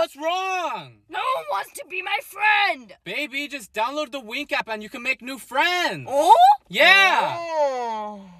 What's wrong? No one wants to be my friend. Baby, just download the Wink app and you can make new friends. Oh? Yeah. Oh.